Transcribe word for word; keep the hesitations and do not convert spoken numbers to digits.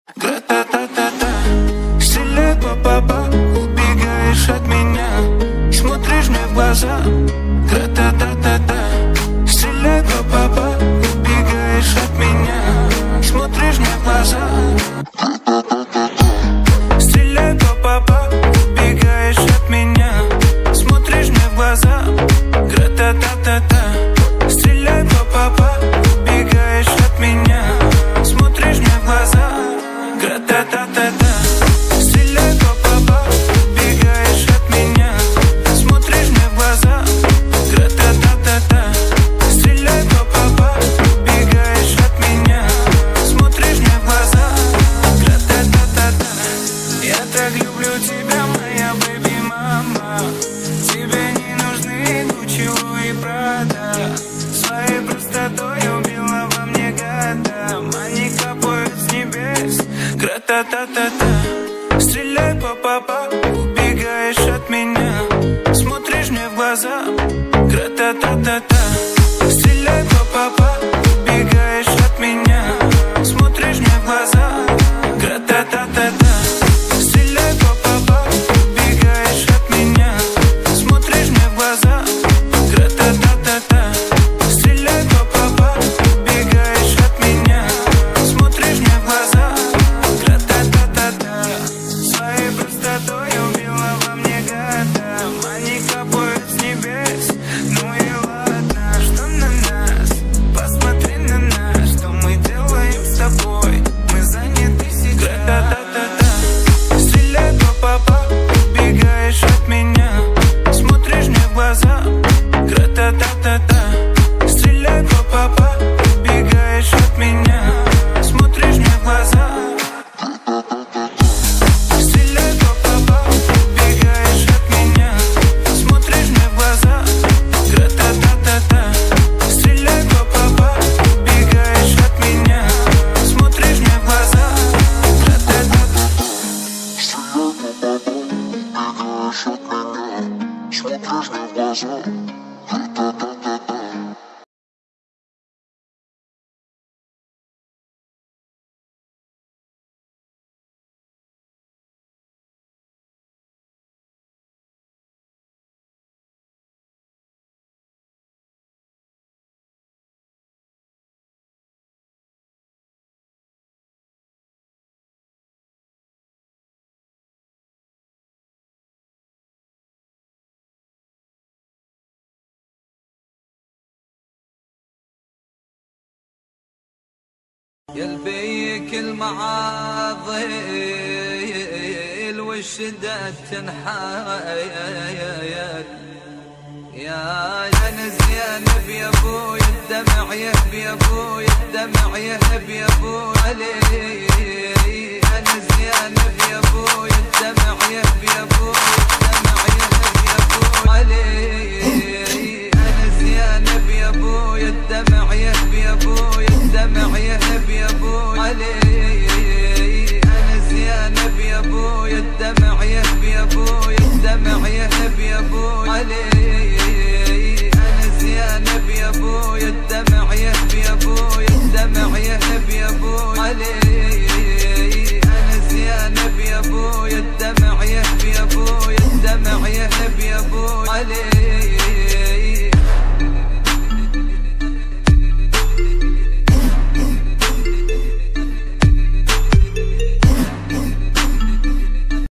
Гра-та-та-та-та, стреляй па-па-па, убегаешь от меня, смотришь мне в глаза. Гра-та-та-та-та, стреляй па-па-па, убегаешь от меня, смотришь мне в глаза. Стреляй па-па-па, убегаешь от меня, смотришь мне в глаза. Гра-та-та-та-та, стреляй па-па-па, убегаешь от меня, смотришь мне в глаза. Гра-та-та-та-та, стреляй па-па-па, убегаешь от меня, смотришь мне в глаза. Гра-та-та-та-та, стреляй па-па-па, убегаешь от меня, смотришь мне в глаза. Гра-та-та-та-та, я так люблю тебя, моя бэби-мама. Тебе не нужны Гуччи и Прада, своей простотой убила во мне годам. Они капают с небес. Гра-та-та-та-та, стреляй па-па-па, убегаешь от меня, смотришь мне в глаза. Гра-та-та-та-та, стреляй па-па-па, убегаешь от меня, смотришь мне в глаза. Гра-та-та-та-та, стреляй па-па-па, убегаешь от меня, смотришь мне в глаза. Гра-та-та-та-та, стреляй па-па-па, убегаешь от меня, смотришь мне в глаза. Гра-та-та-та-та, своей простотой убила во мне годам. Они капают с небес. Ну и ладно, что на нас, посмотри на нас, что мы делаем с тобой. Мы заняты сейчас. Гра-та-та-та-та, стреляй па-па-па, убегаешь от меня, смотришь мне в глаза. Гра-та-та-та-та, стреляй па-па-па, убегаешь от меня, смотришь мне в глаза. Стреляй па-па-па, убегаешь от меня, смотришь мне в глаза. Гра-та-та-та-та, стреляй па-па-па, убегаешь от меня, смотришь мне в глаза. Гра-та-та-та-та, смотришь мне в глаза. يلبيك المعاضل والشدة تنحايل يا جنز يا نبي يا ابوي الدمع يهبي يا ابوي الدمع يهبي يا ابوي جنز يا نبي يا ابوي الدمع يهبي يا ابوي الدمع يهبي يا ابوي جنز يا نبي يا ابوي الدمع يهبي يا ابوي الدمع يهبي يا ابوي انس يا نبي يا ابوي الدمع يهبي يا ابوي الدمع يهبي يا ابوي